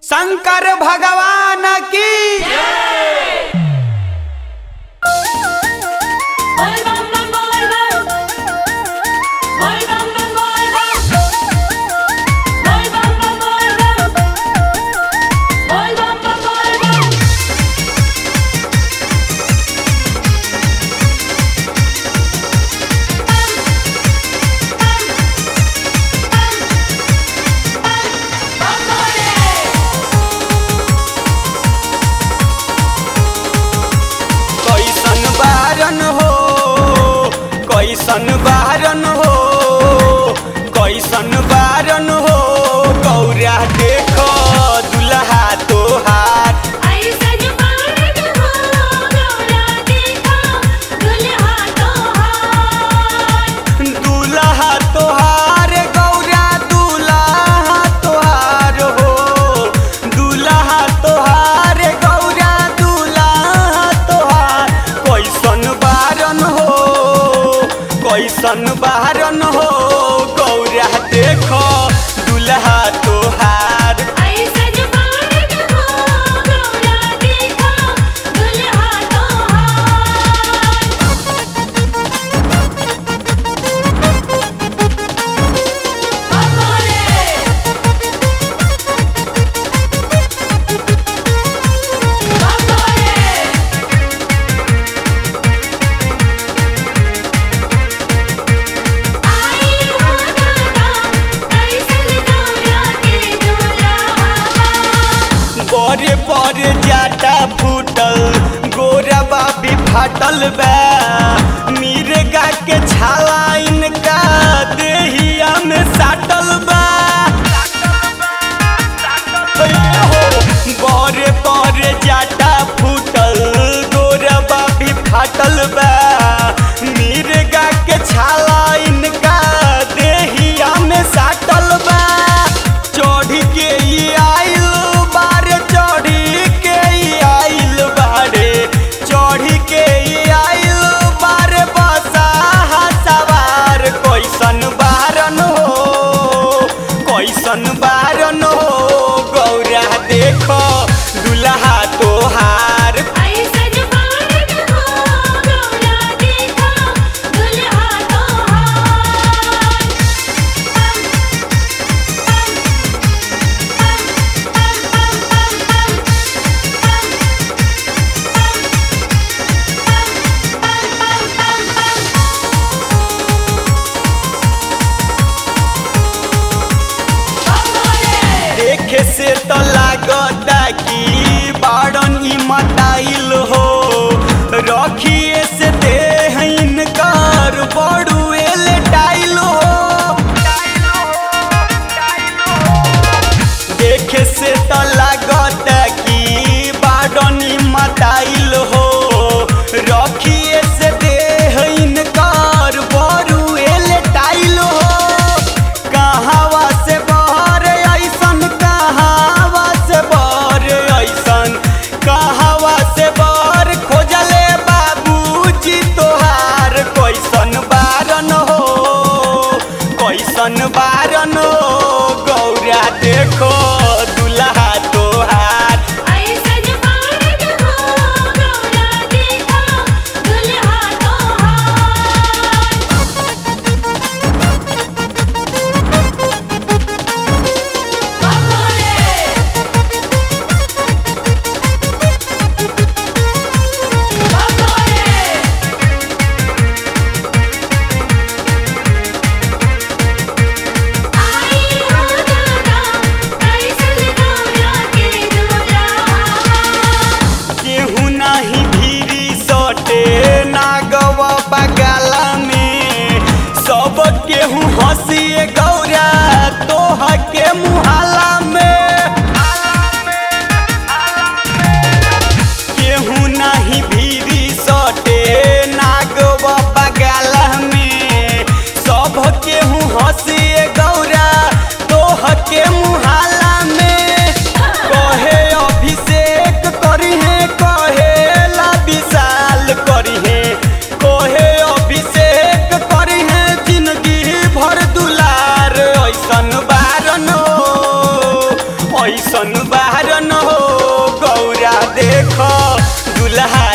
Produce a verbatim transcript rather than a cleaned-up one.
शंकर भगवान की कैसन बारन हो कैसन बारन हो गौरा देखो दुल्हा तोहार ऐसन बारन हो गौरा देखो दुल्हा तोहार दुल्हा तोहार गौरा दुल्हा तोहार हो दुल्हा तोहार गौरा दुल्हा तोहार कैसन बारन हो कैसन बारन हो गौरा देखो दुल्हा तोहार ऐसन बारन हो गौरा देखो दुल्हा बड़े बड़े जाटा फूटल गोरा बाबी फाटल बा मिर्गा के छाला इनका देहिया में साटल बा बड़े बड़े जाटा फूटल गोरा बाबी फाटल बा मिर्गा के छाला इनका देहिया में साटल बा चढ़ के ये आइल बारे चढ़ी के ये आइल बारे चढ़ी के ये आइल बारे बसा सवार कैसन बारन हो कैसन बारन हो गौरा देखो दुल्हा तोहार ऐसन बारन हो गौरा कारण हो गौरा देखो दुल्हा